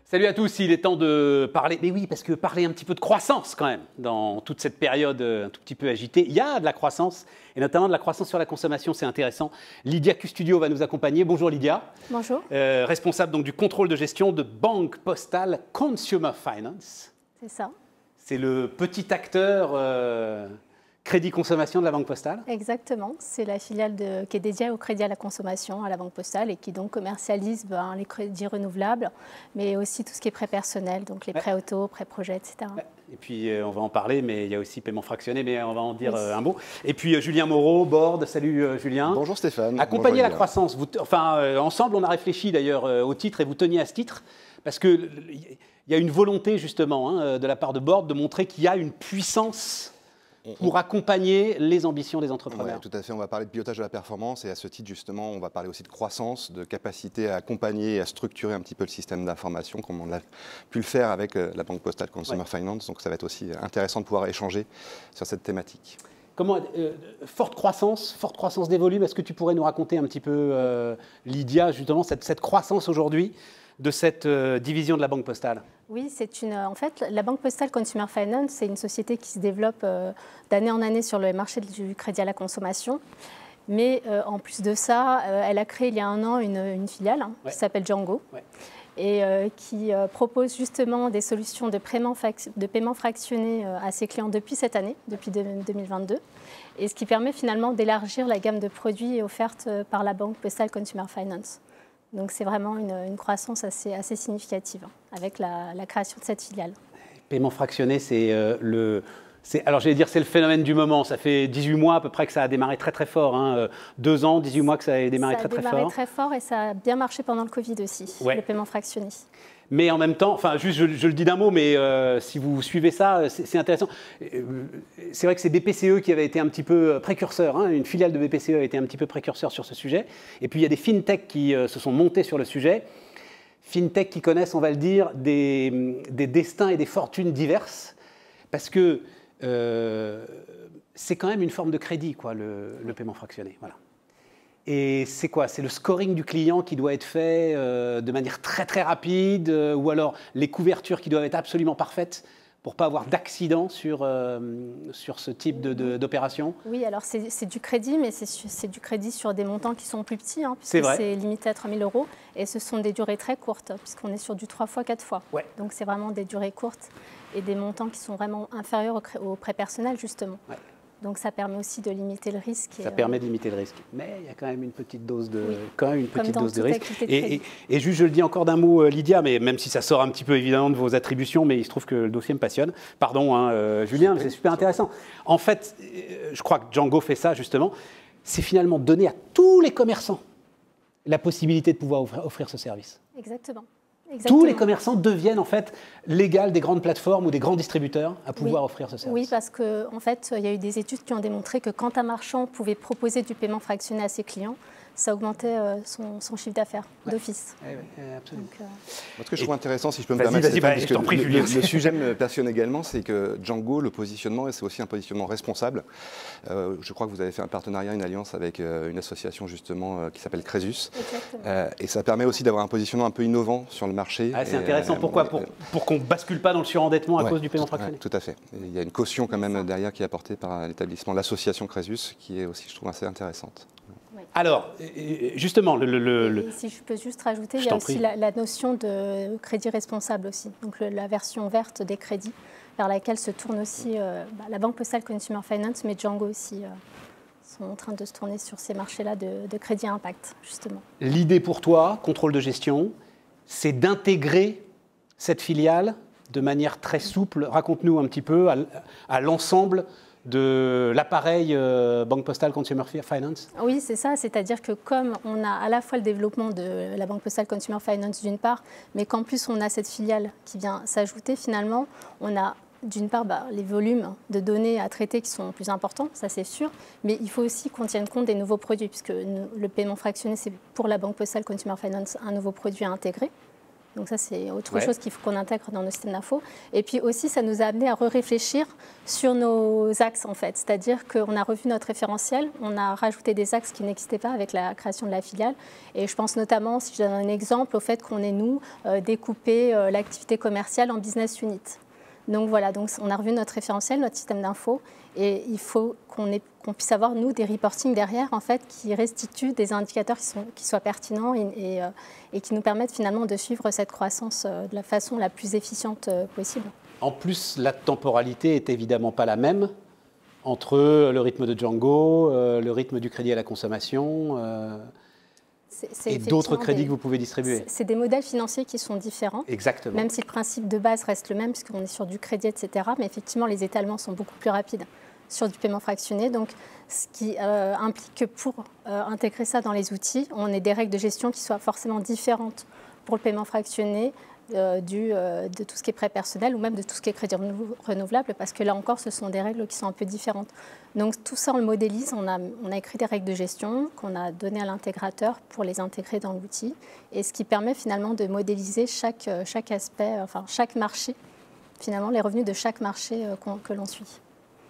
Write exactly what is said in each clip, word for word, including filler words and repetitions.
Salut à tous, il est temps de parler, mais oui, parce que parler un petit peu de croissance quand même, dans toute cette période un tout petit peu agitée. Il y a de la croissance, et notamment de la croissance sur la consommation, c'est intéressant. Lydia Custudio va nous accompagner. Bonjour Lydia. Bonjour. Euh, responsable donc, du contrôle de gestion de Banque Postale Consumer Finance. C'est ça. C'est le petit acteur euh, crédit consommation de la Banque Postale. Exactement, c'est la filiale de, qui est dédiée au crédit à la consommation à la Banque Postale et qui donc commercialise ben, les crédits renouvelables, mais aussi tout ce qui est prêt personnel, donc les ouais. prêts auto, prêts projets, et cetera. Ouais. Et puis euh, on va en parler, mais il y a aussi paiement fractionné, mais on va en dire oui. euh, un mot. Et puis euh, Julien Moreau, Board, salut euh, Julien. Bonjour Stéphane. Accompagner Bonjour, la croissance, vous, enfin euh, ensemble on a réfléchi d'ailleurs euh, au titre et vous teniez à ce titre, parce qu'il y a une volonté justement hein, de la part de Board de montrer qu'il y a une puissance pour accompagner les ambitions des entrepreneurs. Ouais, tout à fait, on va parler de pilotage de la performance et à ce titre justement on va parler aussi de croissance, de capacité à accompagner et à structurer un petit peu le système d'information comme on a pu le faire avec la Banque Postale Consumer ouais. Finance, donc ça va être aussi intéressant de pouvoir échanger sur cette thématique. Comment, euh, forte croissance, forte croissance des volumes, est-ce que tu pourrais nous raconter un petit peu, euh, Lydia, justement cette, cette croissance aujourd'hui de cette euh, division de la Banque Postale? Oui, c'est une. En fait, la Banque Postale Consumer Finance, c'est une société qui se développe euh, d'année en année sur le marché du crédit à la consommation. Mais euh, en plus de ça, euh, elle a créé il y a un an une, une filiale hein, ouais. qui s'appelle Django ouais. et euh, qui euh, propose justement des solutions de paiement, de paiement fractionné euh, à ses clients depuis cette année, depuis deux mille vingt-deux. Et ce qui permet finalement d'élargir la gamme de produits offertes par la Banque Postale Consumer Finance. Donc c'est vraiment une, une croissance assez, assez significative hein, avec la, la création de cette filiale. Paiement fractionné, c'est euh, le... Alors j'allais dire c'est le phénomène du moment, ça fait dix-huit mois à peu près que ça a démarré très très fort, hein. Deux ans, dix-huit mois que ça a démarré ça très a très fort. Ça a démarré très fort et ça a bien marché pendant le Covid aussi, ouais. le paiement fractionné. Mais en même temps, enfin juste je, je le dis d'un mot, mais euh, si vous suivez ça, c'est intéressant. C'est vrai que c'est B P C E qui avait été un petit peu précurseur, hein, une filiale de B P C E a été un petit peu précurseur sur ce sujet. Et puis il y a des fintechs qui euh, se sont montés sur le sujet. Fintechs qui connaissent, on va le dire, des, des destins et des fortunes diverses, parce que euh, c'est quand même une forme de crédit, quoi, le, le paiement fractionné. Voilà. Et c'est quoi? C'est le scoring du client qui doit être fait euh, de manière très très rapide, euh, ou alors les couvertures qui doivent être absolument parfaites pour ne pas avoir d'accident sur, euh, sur ce type d'opération? Oui, alors c'est du crédit, mais c'est du crédit sur des montants qui sont plus petits, hein, puisque c'est limité à trois mille euros, et ce sont des durées très courtes, puisqu'on est sur du trois fois, quatre fois. Ouais. Donc c'est vraiment des durées courtes et des montants qui sont vraiment inférieurs au, au prêt personnel, justement. Ouais. Donc ça permet aussi de limiter le risque. Ça et permet euh... de limiter le risque. Mais il y a quand même une petite dose de, oui. quand même une petite dose de risque. De et, et, et juste, je le dis encore d'un mot, Lydia, mais même si ça sort un petit peu évidemment de vos attributions, mais il se trouve que le dossier me passionne. Pardon, hein, euh, Julien, c'est super intéressant. En fait, je crois que Django fait ça justement. C'est finalement donner à tous les commerçants la possibilité de pouvoir offrir, offrir ce service. Exactement. Exactement. Tous les commerçants deviennent en fait l'égal des grandes plateformes ou des grands distributeurs à pouvoir oui. offrir ce service. Oui, parce qu'en en fait, il y a eu des études qui ont démontré que quand un marchand pouvait proposer du paiement fractionné à ses clients, ça augmentait euh, son, son chiffre d'affaires ouais. d'office. Oui, oui, absolument. Donc, euh... Moi, ce que je trouve intéressant, si je peux me permettre, vas-y, vas-y, parce que le, le, le sujet me passionne également, c'est que Django, le positionnement, c'est aussi un positionnement responsable. Euh, je crois que vous avez fait un partenariat, une alliance avec euh, une association justement euh, qui s'appelle Crésus. Euh, et ça permet aussi d'avoir un positionnement un peu innovant sur le marché. Ah, c'est intéressant. Euh, Pourquoi? Pour, pour qu'on ne bascule pas dans le surendettement à ouais, cause du paiement tout, fractionné. Ouais, tout à fait. Et il y a une caution quand même derrière qui est apportée par l'établissement, l'association Crésus, qui est aussi, je trouve, assez intéressante. Alors, justement, le... le, le... Si je peux juste rajouter, je il y a aussi la, la notion de crédit responsable aussi, donc le, la version verte des crédits, vers laquelle se tourne aussi euh, bah, la Banque Postale Consumer Finance, mais Django aussi euh, sont en train de se tourner sur ces marchés-là de, de crédit à impact, justement. L'idée pour toi, contrôle de gestion, c'est d'intégrer cette filiale de manière très souple. Raconte-nous un petit peu à, à l'ensemble de l'appareil euh, Banque Postale Consumer Finance? Oui, c'est ça. C'est-à-dire que comme on a à la fois le développement de la Banque Postale Consumer Finance d'une part, mais qu'en plus on a cette filiale qui vient s'ajouter, finalement, on a d'une part bah, les volumes de données à traiter qui sont plus importants, ça c'est sûr, mais il faut aussi qu'on tienne compte des nouveaux produits, puisque le paiement fractionné, c'est pour la Banque Postale Consumer Finance un nouveau produit à intégrer. Donc ça, c'est autre ouais. chose qu'il faut qu'on intègre dans nos systèmes d'info. Et puis aussi, ça nous a amené à réfléchir sur nos axes, en fait. C'est-à-dire qu'on a revu notre référentiel, on a rajouté des axes qui n'existaient pas avec la création de la filiale. Et je pense notamment, si je donne un exemple, au fait qu'on ait, nous, euh, découpé euh, l'activité commerciale en business unit. Donc voilà, donc on a revu notre référentiel, notre système d'info, et il faut qu'on ait, qu'on puisse avoir, nous, des reportings derrière, en fait, qui restituent des indicateurs qui, sont, qui soient pertinents et, et, euh, et qui nous permettent finalement de suivre cette croissance euh, de la façon la plus efficiente euh, possible. En plus, la temporalité n'est évidemment pas la même entre le rythme de Django, euh, le rythme du crédit à la consommation euh, c'est, c'est et d'autres crédits des, que vous pouvez distribuer. C'est, c'est des modèles financiers qui sont différents. Exactement. Même si le principe de base reste le même, puisqu'on est sur du crédit, et cetera. Mais effectivement, les étalements sont beaucoup plus rapides sur du paiement fractionné. Donc, ce qui euh, implique que pour euh, intégrer ça dans les outils, on ait des règles de gestion qui soient forcément différentes pour le paiement fractionné, Euh, du, euh, de tout ce qui est prêt personnel ou même de tout ce qui est crédit renouvelable, parce que là encore, ce sont des règles qui sont un peu différentes. Donc tout ça, on le modélise, on a, on a écrit des règles de gestion qu'on a données à l'intégrateur pour les intégrer dans l'outil, et ce qui permet finalement de modéliser chaque, chaque aspect, enfin chaque marché, finalement les revenus de chaque marché euh, que l'on suit.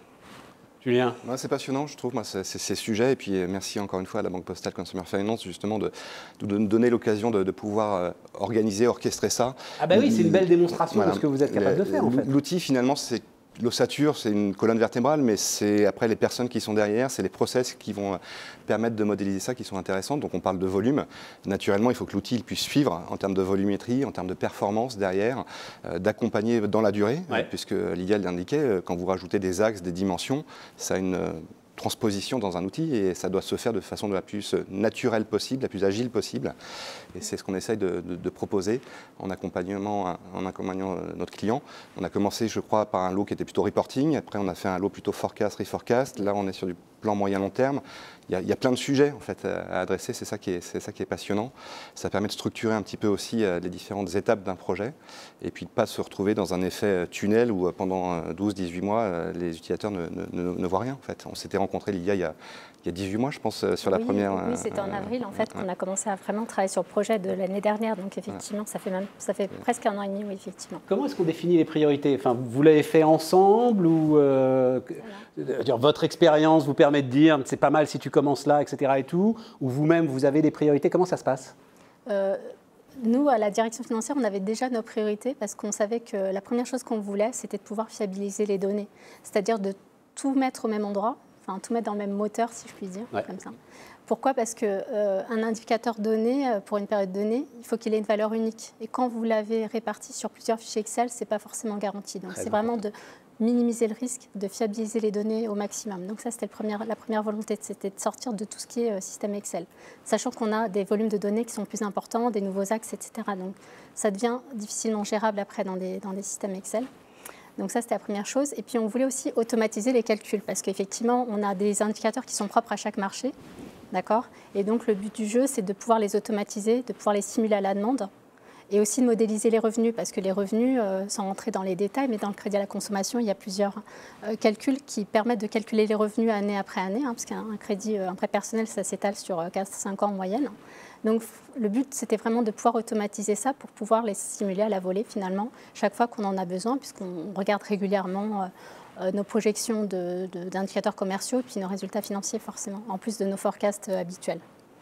Julien. Ouais, c'est passionnant, je trouve, moi, c'est, c'est, ces sujets. Et puis, merci encore une fois à la Banque Postale Consumer Finance, justement, de, de nous donner l'occasion de, de pouvoir euh, organiser, orchestrer ça. Ah bah oui, c'est une belle démonstration voilà, de ce que vous êtes capable le, de faire, en fait. L'outil, finalement, c'est l'ossature, c'est une colonne vertébrale, mais c'est après les personnes qui sont derrière, c'est les process qui vont permettre de modéliser ça qui sont intéressantes. Donc on parle de volume. Naturellement, il faut que l'outil puisse suivre en termes de volumétrie, en termes de performance derrière, euh, d'accompagner dans la durée, ouais. euh, puisque Lydia l'indiquait, euh, quand vous rajoutez des axes, des dimensions, ça a une euh, transposition dans un outil et ça doit se faire de façon la plus naturelle possible, la plus agile possible. Et c'est ce qu'on essaye de, de, de proposer en accompagnement, en accompagnant notre client. On a commencé, je crois, par un lot qui était plutôt reporting. Après, on a fait un lot plutôt forecast, reforecast. Là, on est sur du plan moyen-long terme. Il y, a, il y a plein de sujets en fait, à adresser. C'est ça qui est, c'est ça qui est passionnant. Ça permet de structurer un petit peu aussi les différentes étapes d'un projet et puis de ne pas se retrouver dans un effet tunnel où pendant douze à dix-huit mois, les utilisateurs ne, ne, ne voient rien. En fait. On s'était rencontrés il y a, il y a il y a dix-huit mois, je pense, sur la oui, première... Oui, c'était en avril, en fait, ouais. qu'on a commencé à vraiment travailler sur le projet de l'année dernière. Donc, effectivement, ouais. ça fait, même, ça fait ouais. presque un an et demi, oui, effectivement. Comment est-ce qu'on définit les priorités? Enfin, vous l'avez fait ensemble ou euh, dire, votre expérience vous permet de dire c'est pas mal si tu commences là, et cetera et tout, ou vous-même, vous avez des priorités? Comment ça se passe? euh, Nous, à la direction financière, on avait déjà nos priorités parce qu'on savait que la première chose qu'on voulait, c'était de pouvoir fiabiliser les données. C'est-à-dire de tout mettre au même endroit. Enfin, tout mettre dans le même moteur, si je puis dire, ouais. comme ça. Pourquoi? Parce qu'un euh, indicateur donné, euh, pour une période donnée, il faut qu'il ait une valeur unique. Et quand vous l'avez réparti sur plusieurs fichiers Excel, ce n'est pas forcément garanti. Donc, c'est vraiment de minimiser le risque, de fiabiliser les données au maximum. Donc, ça, c'était le premier, la première volonté, c'était de sortir de tout ce qui est euh, système Excel. Sachant qu'on a des volumes de données qui sont plus importants, des nouveaux axes, et cetera. Donc, ça devient difficilement gérable après dans des, dans des systèmes Excel. Donc ça, c'était la première chose. Et puis, on voulait aussi automatiser les calculs parce qu'effectivement, on a des indicateurs qui sont propres à chaque marché. D'accord ? Et donc, le but du jeu, c'est de pouvoir les automatiser, de pouvoir les simuler à la demande et aussi de modéliser les revenus parce que les revenus, euh, sans rentrer dans les détails, mais dans le crédit à la consommation, il y a plusieurs euh, calculs qui permettent de calculer les revenus année après année, hein, parce qu'un crédit, un prêt personnel, ça s'étale sur quatre à cinq ans en moyenne. Donc, le but, c'était vraiment de pouvoir automatiser ça pour pouvoir les simuler à la volée, finalement, chaque fois qu'on en a besoin, puisqu'on regarde régulièrement euh, nos projections de, de, d'indicateurs commerciaux et puis nos résultats financiers, forcément, en plus de nos forecasts euh, habituels.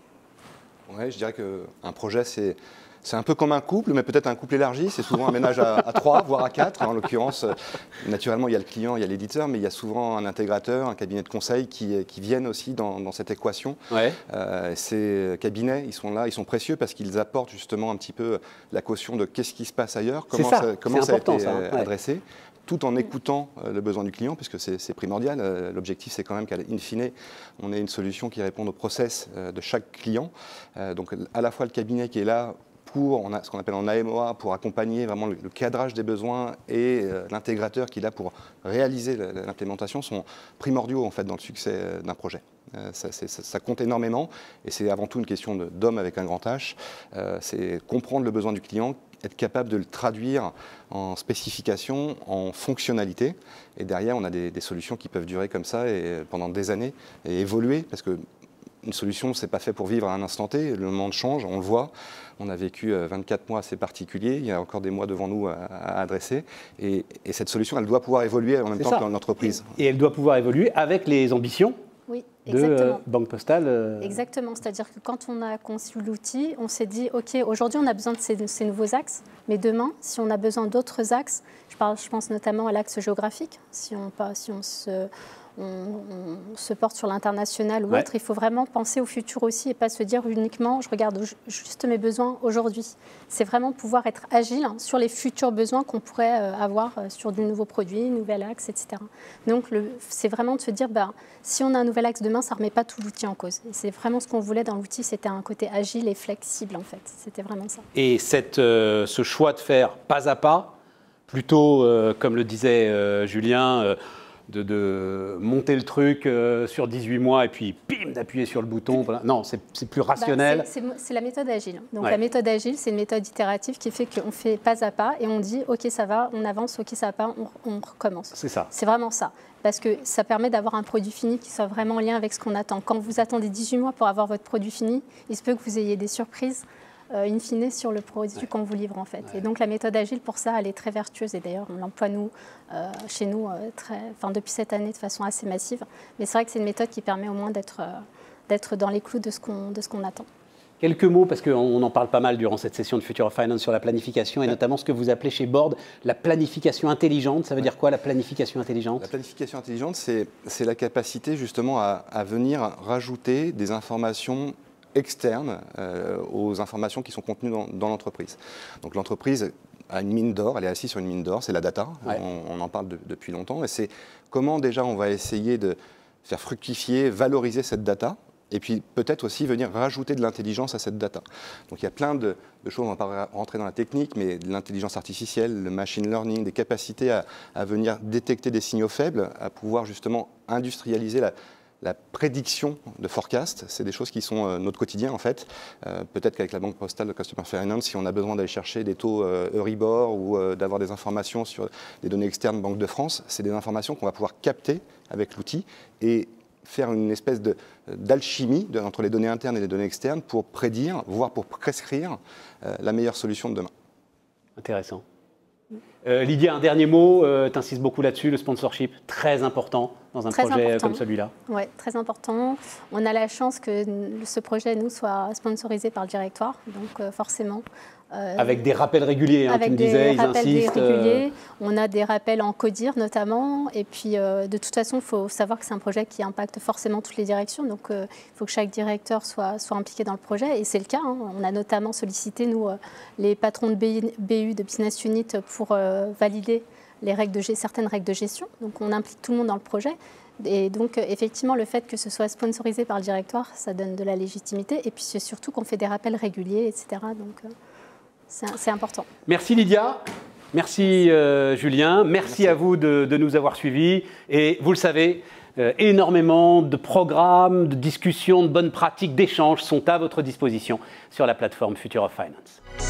Oui, je dirais qu'un projet, c'est... C'est un peu comme un couple, mais peut-être un couple élargi. C'est souvent un ménage à, à trois, voire à quatre. En l'occurrence, naturellement, il y a le client, il y a l'éditeur, mais il y a souvent un intégrateur, un cabinet de conseil qui, qui viennent aussi dans, dans cette équation. Ouais. Euh, ces cabinets, ils sont là, ils sont précieux parce qu'ils apportent justement un petit peu la caution de qu'est-ce qui se passe ailleurs, comment ça, ça, comment ça a été ça, ouais. adressé, tout en écoutant le besoin du client, puisque c'est primordial. L'objectif, c'est quand même qu'à in fine, on ait une solution qui réponde au process de chaque client. Donc, à la fois le cabinet qui est là, pour, on a ce qu'on appelle en A M O A, pour accompagner vraiment le, le cadrage des besoins et euh, l'intégrateur qui est là pour réaliser l'implémentation sont primordiaux en fait dans le succès d'un projet. Euh, ça, ça, ça compte énormément et c'est avant tout une question d'homme avec un grand H. Euh, c'est comprendre le besoin du client, être capable de le traduire en spécification, en fonctionnalité. Et derrière, on a des, des solutions qui peuvent durer comme ça et, pendant des années et évoluer parce que une solution, ce n'est pas fait pour vivre à un instant T. Le monde change, on le voit. On a vécu vingt-quatre mois assez particuliers. Il y a encore des mois devant nous à, à adresser. Et, et cette solution, elle doit pouvoir évoluer en même temps ça. que l'entreprise. Et elle doit pouvoir évoluer avec les ambitions oui, de euh, Banque Postale. Euh... Exactement. C'est-à-dire que quand on a conçu l'outil, on s'est dit, OK, aujourd'hui, on a besoin de ces, de ces nouveaux axes. Mais demain, si on a besoin d'autres axes, je, parle, je pense notamment à l'axe géographique, si on, si on se... On, on se porte sur l'international ou ouais. autre, il faut vraiment penser au futur aussi et pas se dire uniquement je regarde juste mes besoins aujourd'hui. C'est vraiment pouvoir être agile sur les futurs besoins qu'on pourrait avoir sur de nouveaux produits, nouvel axe, et cetera. Donc c'est vraiment de se dire bah, si on a un nouvel axe demain, ça ne remet pas tout l'outil en cause. C'est vraiment ce qu'on voulait dans l'outil, c'était un côté agile et flexible en fait. C'était vraiment ça. Et cette, euh, ce choix de faire pas à pas, plutôt euh, comme le disait euh, Julien, euh, De, de monter le truc euh, sur dix-huit mois et puis bim, d'appuyer sur le bouton. Voilà. Non, c'est plus rationnel. Bah, c'est la méthode agile. Donc ouais. la méthode agile, c'est une méthode itérative qui fait qu'on fait pas à pas et on dit ok ça va, on avance, ok ça va pas, on, on recommence. C'est ça. C'est vraiment ça. Parce que ça permet d'avoir un produit fini qui soit vraiment en lien avec ce qu'on attend. Quand vous attendez dix-huit mois pour avoir votre produit fini, il se peut que vous ayez des surprises. Euh, in fine sur le produit ouais. qu'on vous livre en fait. Ouais. Et donc la méthode agile pour ça, elle est très vertueuse et d'ailleurs on l'emploie nous, euh, chez nous euh, très, enfin, depuis cette année de façon assez massive. Mais c'est vrai que c'est une méthode qui permet au moins d'être euh, d'être dans les clous de ce qu'on de ce qu'on attend. Quelques mots, parce qu'on en parle pas mal durant cette session de Future of Finance sur la planification et notamment ce que vous appelez chez Board la planification intelligente. Ça veut ouais. dire quoi la planification intelligente? La planification intelligente, c'est la capacité justement à, à venir rajouter des informations externes euh, aux informations qui sont contenues dans, dans l'entreprise. Donc l'entreprise a une mine d'or, elle est assise sur une mine d'or, c'est la data, ouais. on, on en parle de, depuis longtemps, et c'est comment déjà on va essayer de faire fructifier, valoriser cette data, et puis peut-être aussi venir rajouter de l'intelligence à cette data. Donc il y a plein de, de choses, on ne va pas rentrer dans la technique, mais de l'intelligence artificielle, le machine learning, des capacités à, à venir détecter des signaux faibles, à pouvoir justement industrialiser la La prédiction de forecast, c'est des choses qui sont euh, notre quotidien en fait. Euh, Peut-être qu'avec la Banque Postale, le Customer Finance, si on a besoin d'aller chercher des taux euh, Euribor ou euh, d'avoir des informations sur des données externes Banque de France, c'est des informations qu'on va pouvoir capter avec l'outil et faire une espèce d'alchimie entre les données internes et les données externes pour prédire, voire pour prescrire euh, la meilleure solution de demain. Intéressant. Euh, Lydia, un dernier mot, euh, tu insistes beaucoup là-dessus, le sponsorship, très important dans un très projet important. Comme celui-là. Oui, très important. On a la chance que ce projet, nous, soit sponsorisé par le directoire, donc euh, forcément. Euh, avec des rappels réguliers, hein, tu me disais, ils insistent. Réguliers. Euh... On a des rappels en CODIR notamment, et puis euh, de toute façon, il faut savoir que c'est un projet qui impacte forcément toutes les directions, donc il euh, faut que chaque directeur soit, soit impliqué dans le projet, et c'est le cas. Hein. On a notamment sollicité, nous, euh, les patrons de B U, de Business Unit, pour euh, valider les règles de, certaines règles de gestion, donc on implique tout le monde dans le projet. Et donc, effectivement, le fait que ce soit sponsorisé par le directoire, ça donne de la légitimité, et puis c'est surtout qu'on fait des rappels réguliers, et cetera. Donc, euh, c'est important. Merci Lydia, merci euh, Julien, merci, merci à vous de, de nous avoir suivis. Et vous le savez, euh, énormément de programmes, de discussions, de bonnes pratiques, d'échanges sont à votre disposition sur la plateforme Future of Finance.